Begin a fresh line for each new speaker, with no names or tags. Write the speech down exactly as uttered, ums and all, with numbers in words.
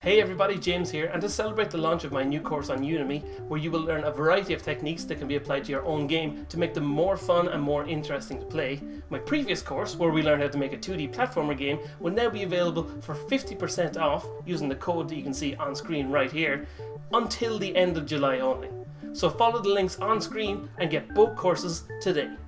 Hey everybody, James here, and to celebrate the launch of my new course on Udemy, where you will learn a variety of techniques that can be applied to your own game to make them more fun and more interesting to play, my previous course, where we learn how to make a two D platformer game, will now be available for fifty percent off using the code that you can see on screen right here, until the end of July only. So follow the links on screen and get both courses today.